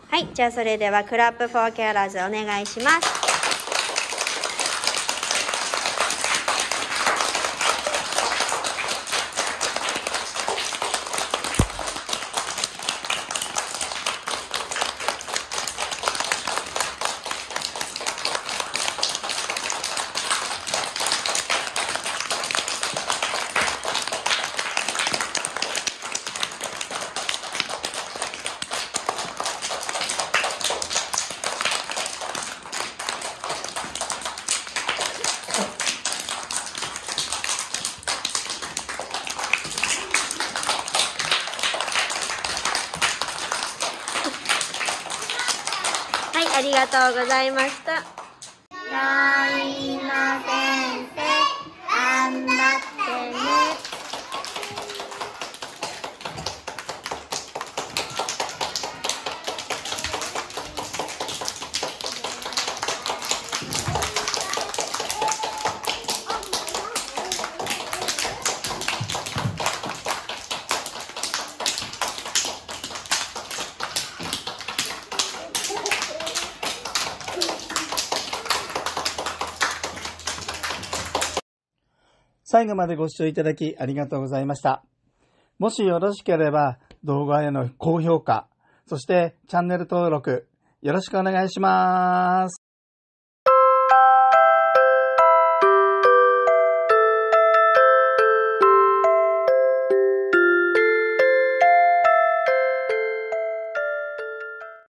はい、じゃあそれではクラップフォーキャラーズお願いします。はい、ありがとうございました。ライナ先生、頑張ってね。 最後までご視聴いただきありがとうございました。もしよろしければ動画への高評価、そしてチャンネル登録よろしくお願いします。